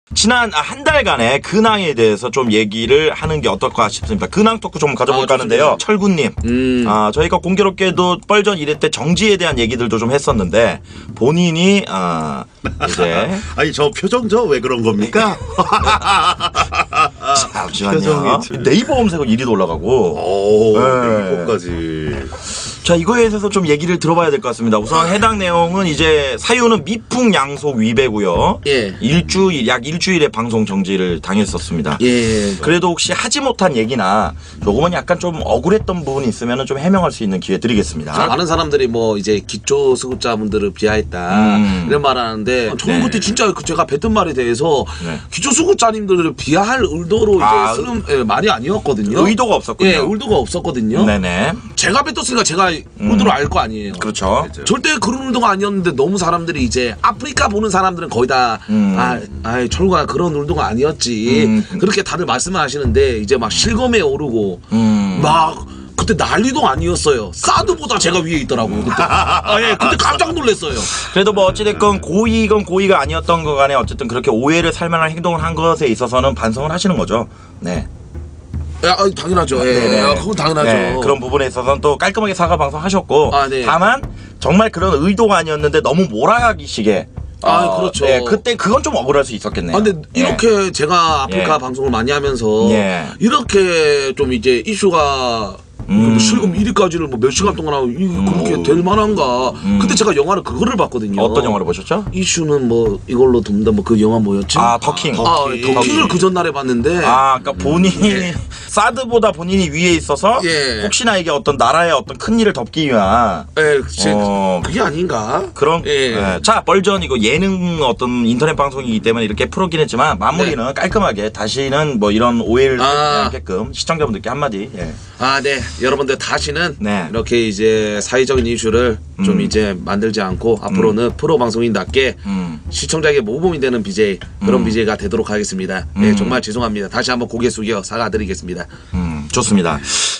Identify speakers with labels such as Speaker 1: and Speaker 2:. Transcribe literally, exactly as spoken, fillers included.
Speaker 1: 지난 한 달간의 근황에 대해서 좀 얘기를 하는 게 어떨까 싶습니다. 근황 토크 좀 가져볼까 아, 하는데요. 철구님, 음. 아, 저희가 공교롭게도 뻘전 일 회 때 정지에 대한 얘기들도 좀 했었는데 본인이 아, 이제
Speaker 2: 아니 저 표정 저 왜 그런 겁니까?
Speaker 1: 잠시만요. 네이버 검색어 일 위도 올라가고.
Speaker 2: 오, 네. 네이버까지.
Speaker 1: 자, 이거에 대해서 좀 얘기를 들어봐야 될 것 같습니다. 우선 해당 내용은 이제 사유는 미풍양속 위배고요.
Speaker 3: 예.
Speaker 1: 일주일, 약 일주일의 방송 정지를 당했었습니다.
Speaker 3: 예.
Speaker 1: 그래도 혹시 하지 못한 얘기나 조금은 약간 좀 억울했던 부분이 있으면 좀 해명할 수 있는 기회 드리겠습니다.
Speaker 3: 많은 사람들이 뭐 이제 기초수급자분들을 비하했다
Speaker 1: 음.
Speaker 3: 이런 말 하는데 저는
Speaker 1: 네.
Speaker 3: 그때 진짜 제가 뱉은 말에 대해서
Speaker 1: 네.
Speaker 3: 기초수급자님들을 비하할 의도로
Speaker 1: 아,
Speaker 3: 이제 쓰는 예, 말이 아니었거든요.
Speaker 1: 의도가 없었군요.
Speaker 3: 예, 의도가 없었거든요.
Speaker 1: 네네.
Speaker 3: 제가 뱉었으니까 제가
Speaker 1: 음.
Speaker 3: 의도를 알 거 아니에요.
Speaker 1: 그렇죠.
Speaker 3: 절대 그런 의도가 아니었는데 너무 사람들이 이제 아프리카 보는 사람들은 거의 다
Speaker 1: 음.
Speaker 3: 아, 아, 철구가 그런 의도가 아니었지.
Speaker 1: 음.
Speaker 3: 그렇게 다들 말씀을 하시는데 이제 막 실검에 오르고
Speaker 1: 음.
Speaker 3: 막 그때 난리도 아니었어요. 사드보다 제가 위에 있더라고요. 그때. 아, 예, 그때 깜짝 놀랐어요.
Speaker 1: 그래도 뭐 어찌됐건 고의건 고의가 아니었던 거 간에 어쨌든 그렇게 오해를 살 만한 행동을 한 것에 있어서는 반성을 하시는 거죠. 네.
Speaker 3: 야, 아, 당연하죠. 예,
Speaker 1: 네네.
Speaker 3: 아, 그건 당연하죠.
Speaker 1: 네, 그런 부분에 있어서는 또 깔끔하게 사과 방송하셨고
Speaker 3: 아, 네.
Speaker 1: 다만 정말 그런 의도가 아니었는데 너무 몰아가기식의
Speaker 3: 아,
Speaker 1: 어,
Speaker 3: 그렇죠.
Speaker 1: 네, 그때 그건 좀 억울할 수 있었겠네요.
Speaker 3: 아, 근데
Speaker 1: 예.
Speaker 3: 이렇게 제가 아프리카
Speaker 1: 예.
Speaker 3: 방송을 많이 하면서
Speaker 1: 예.
Speaker 3: 이렇게 좀 이제 이슈가
Speaker 1: 음.
Speaker 3: 뭐 실금 일 위까지를 뭐 몇 시간 동안 하고 이 그렇게 될 만한가?
Speaker 1: 음.
Speaker 3: 그때 제가 영화를 그거를 봤거든요.
Speaker 1: 어떤 영화를 보셨죠?
Speaker 3: 이슈는 뭐 이걸로 돕는다 뭐 그 영화 뭐였지?
Speaker 1: 아, 더킹.
Speaker 3: 아,
Speaker 2: 더킹.
Speaker 3: 더킹을 그 전날에 봤는데.
Speaker 1: 아, 그러니까 본인이
Speaker 3: 예.
Speaker 1: 사드보다 본인이 위에 있어서
Speaker 3: 예.
Speaker 1: 혹시나 이게 어떤 나라의 어떤 큰 일을 덮기 위한
Speaker 3: 예, 제,
Speaker 1: 어.
Speaker 3: 그게 아닌가?
Speaker 1: 그런
Speaker 3: 예.
Speaker 1: 예. 자, 뻘전 이거 예능 어떤 인터넷 방송이기 때문에 이렇게 프로긴 했지만 마무리는
Speaker 3: 네.
Speaker 1: 깔끔하게 다시는 뭐 이런 오해를
Speaker 3: 아.
Speaker 1: 하게끔 시청자분들께 한마디. 예.
Speaker 3: 아, 네. 여러분들 다시는
Speaker 1: 네.
Speaker 3: 이렇게 이제 사회적인 이슈를
Speaker 1: 음.
Speaker 3: 좀 이제 만들지 않고 앞으로는 프로 방송인답게
Speaker 1: 음.
Speaker 3: 시청자에게 모범이 되는 비제이 그런
Speaker 1: 음.
Speaker 3: 비제이가 되도록 하겠습니다.
Speaker 1: 음.
Speaker 3: 네, 정말 죄송합니다. 다시 한번 고개 숙여 사과드리겠습니다.
Speaker 1: 음, 좋습니다.